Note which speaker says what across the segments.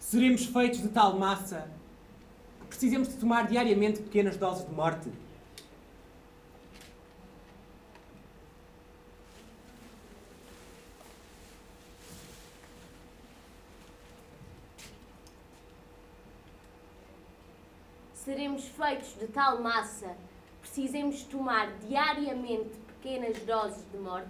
Speaker 1: Seremos feitos de tal massa que precisemos de tomar diariamente pequenas doses de morte?
Speaker 2: Seremos feitos de tal massa que precisemos tomar diariamente pequenas doses de morte?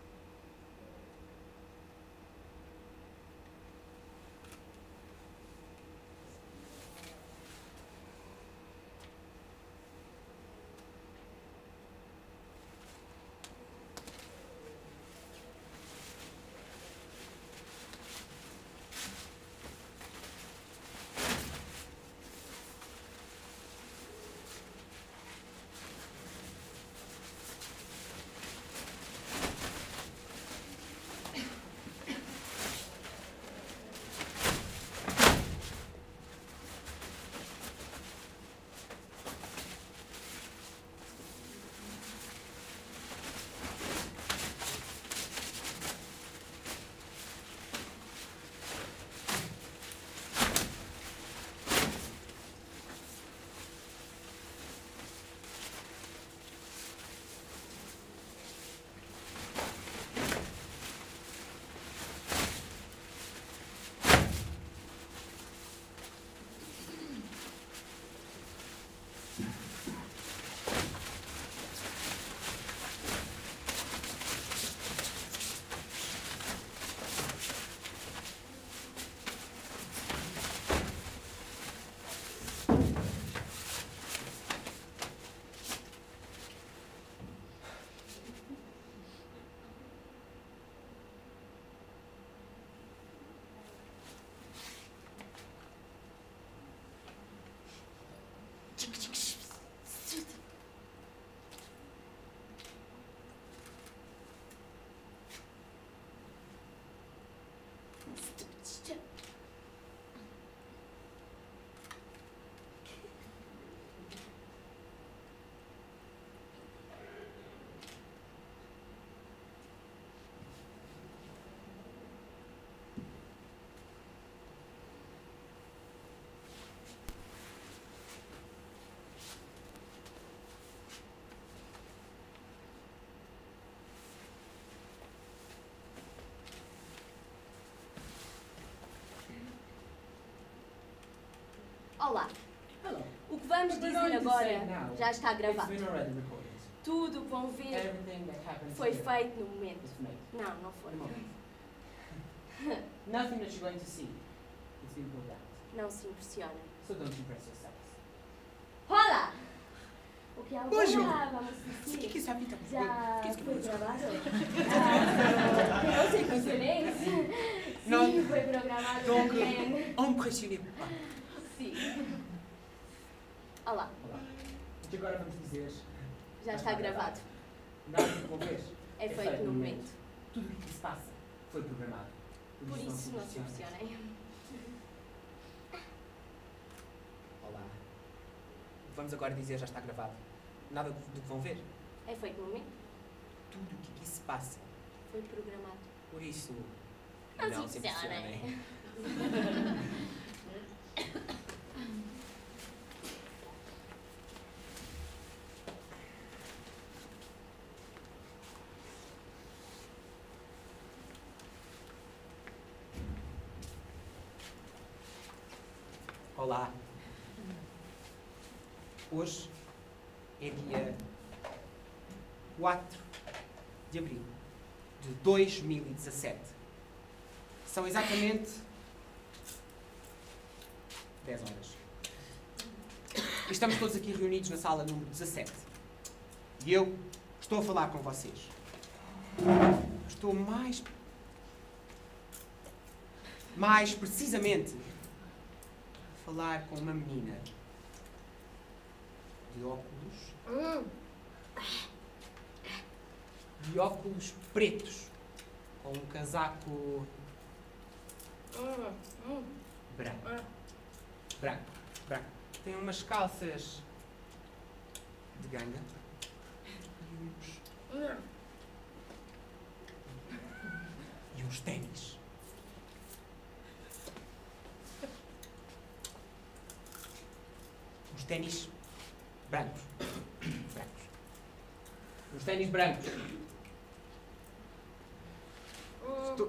Speaker 2: Olá.
Speaker 3: Hello.
Speaker 2: O que vamos dizer agora já está gravado.
Speaker 3: It's been already recorded.
Speaker 2: Tudo o que vão ver
Speaker 3: Everything that happens
Speaker 2: foi
Speaker 3: here
Speaker 2: feito no momento.
Speaker 3: is made.
Speaker 2: Não, não foi.
Speaker 3: The moment. Nothing that you're going to see is being pulled out.
Speaker 2: Não se impressiona.
Speaker 3: So don't impress yourselves.
Speaker 2: Olá! O que é agora?
Speaker 1: Bonjour.
Speaker 2: Vamos
Speaker 1: O
Speaker 2: dizer.
Speaker 1: que é isso, Rita?
Speaker 2: Já
Speaker 1: Que é isso que
Speaker 2: foi
Speaker 1: eu vou
Speaker 2: gravado? Não sei impressionante.
Speaker 1: Não.
Speaker 2: Sim, foi programado
Speaker 1: Donc,
Speaker 2: também.
Speaker 1: impressionnez pas.
Speaker 2: Sim. Olá,
Speaker 3: Olá. O que agora vamos dizer
Speaker 2: já está gravado.
Speaker 3: nada de vão ver.
Speaker 2: É feito no momento.
Speaker 3: Tudo o que se passa foi programado.
Speaker 2: Por isso não se
Speaker 3: impressionem.
Speaker 2: impressionem.
Speaker 1: Olá. O que vamos agora dizer já está gravado. Nada do que vão ver.
Speaker 2: É feito no momento.
Speaker 1: Tudo o que aqui se passa.
Speaker 2: Foi programado.
Speaker 1: Por isso,
Speaker 2: Não se impressionem.
Speaker 1: Olá. Hoje é dia 4 de abril de 2017. São exatamente 10 horas. E estamos todos aqui reunidos na sala número 17. E eu estou a falar com vocês. Estou mais precisamente a falar com uma menina de óculos pretos, com um casaco branco. Tem umas calças de ganga e uns ténis. Os ténis brancos. Brancos.
Speaker 3: Os ténis brancos.
Speaker 1: Estou...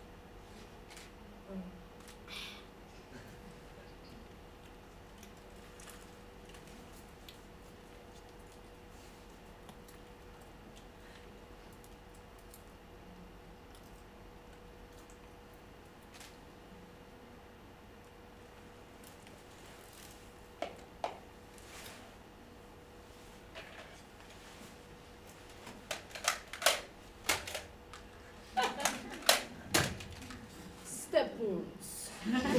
Speaker 2: Stapuns.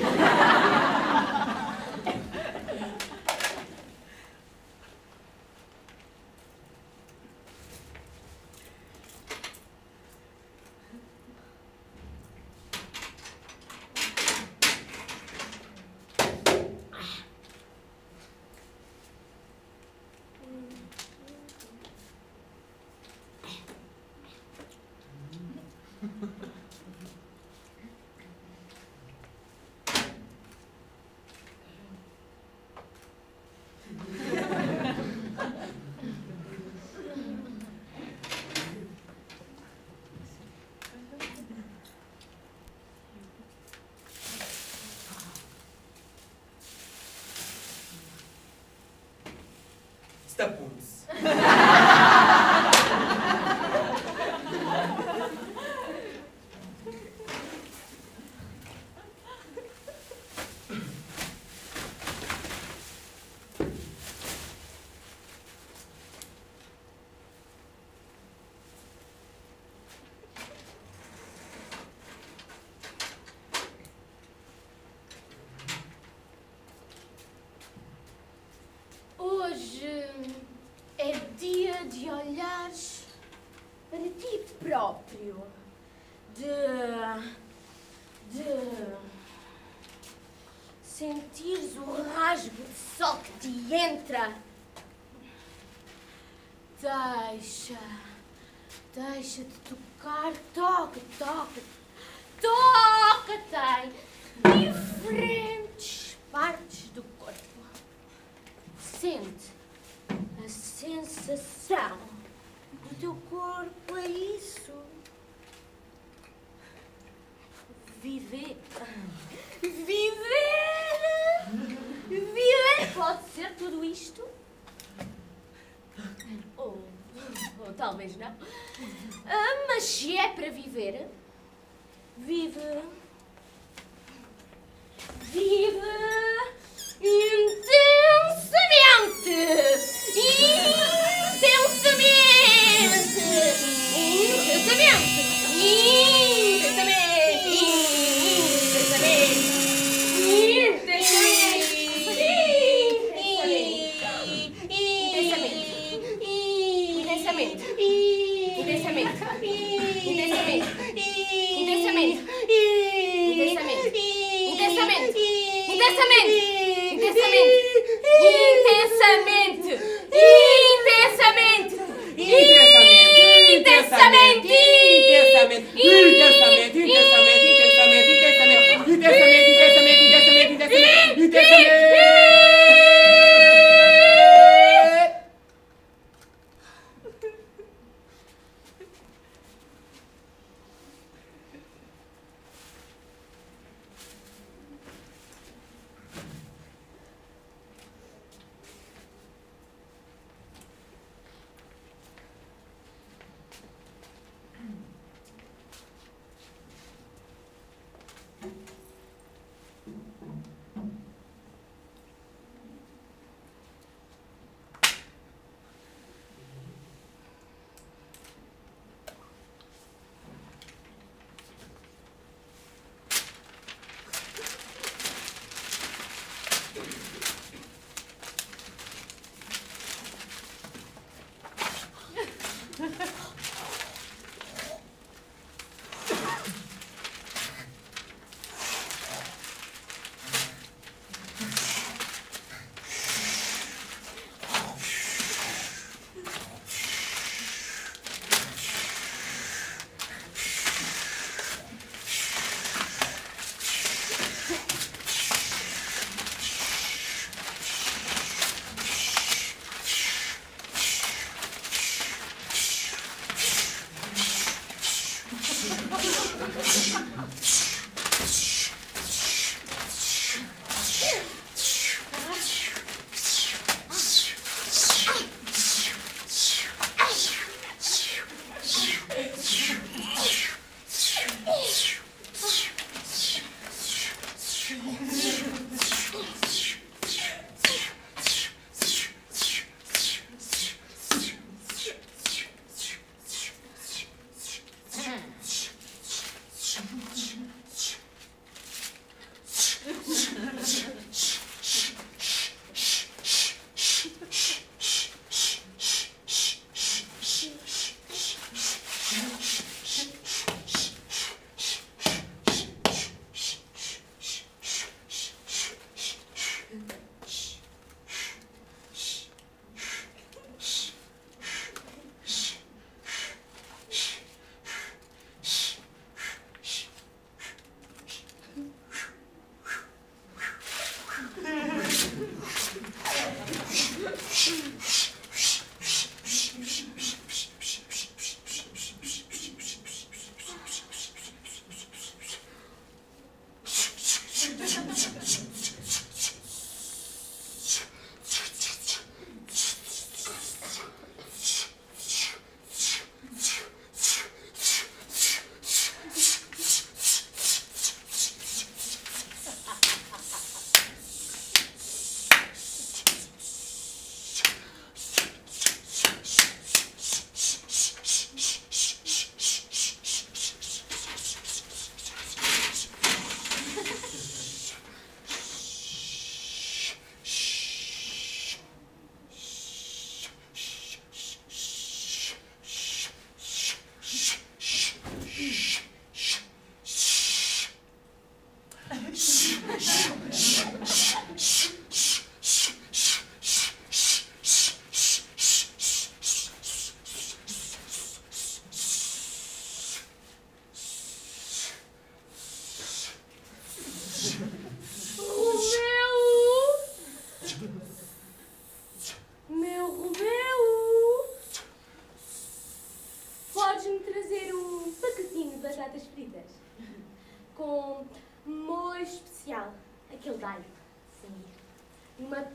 Speaker 1: Stapuns.
Speaker 2: Hoje é dia de olhares para ti próprio, de sentires o rasgo de sol que te entra. Deixa-te tocar, toca-te em diferentes partes do corpo. Sente a sensação do teu corpo, é isso. Viver pode ser tudo isto? Ou talvez não. Mas se é para viver, vive intensamente.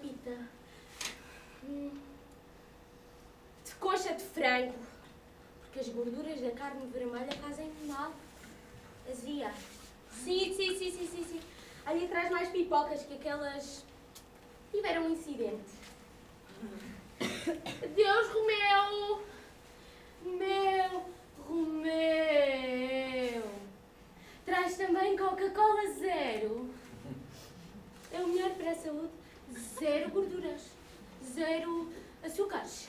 Speaker 2: pita. De coxa de frango. Porque as gorduras da carne vermelha fazem-me mal. Azia. Sim. Ali atrás mais pipocas que aquelas tiveram um incidente. Adeus, Romeu. Meu Romeu. Traz também Coca-Cola zero. É o melhor para a saúde. 0 gorduras. 0 açúcares.